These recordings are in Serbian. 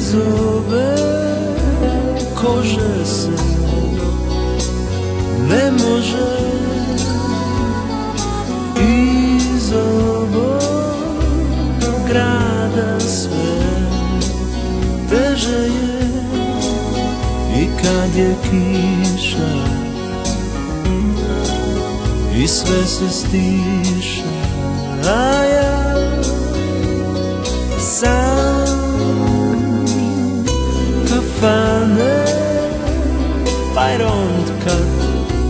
Iz ove kože se ne može, iz ovog grada sve teže je. I kad je kiša i sve se stiša, a ja sam kafane I don't cut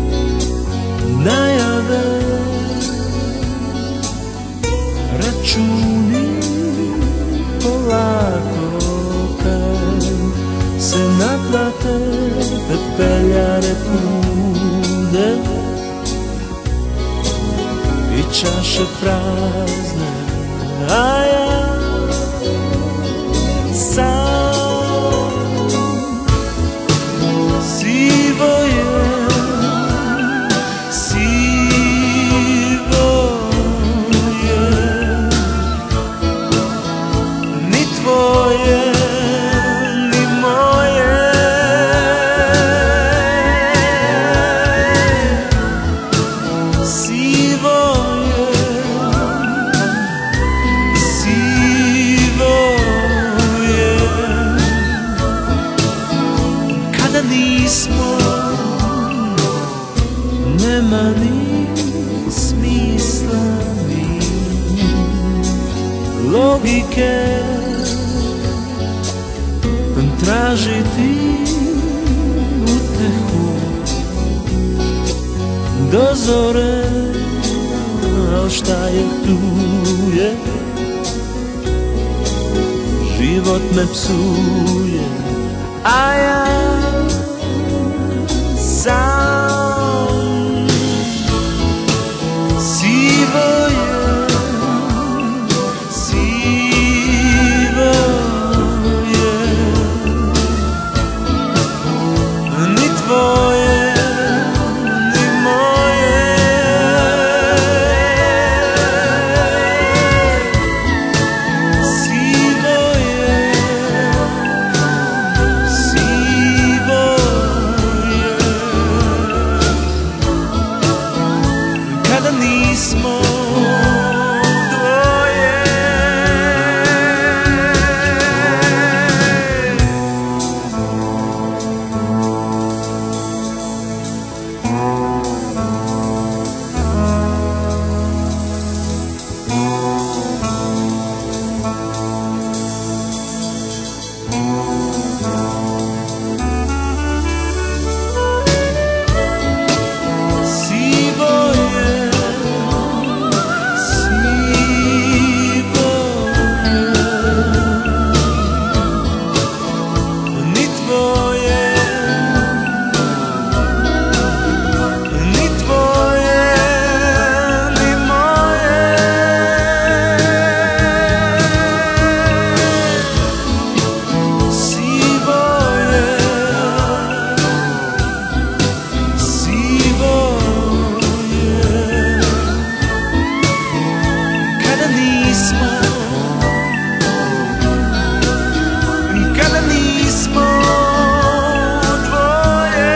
najave, računi polako kad se naplate, pepeljare pune i čaše prazne, a ja sam sivo je, sivo je, ni tvoje ni moje. Sivo je, sivo je, kada nismo, nema ni smisla ni logike tražiti utehu do zore, al šta je tu je, život me psuje, a ja sam sivo je, sivo je, ni tvoje ni moje. Sivo je, sivo je, kada nismo dvoje. Sivo je, sivo je, ni tvoje ni tvoje ni moje. Sivo je, sivo je, kada nismo, kada nismo dvoje.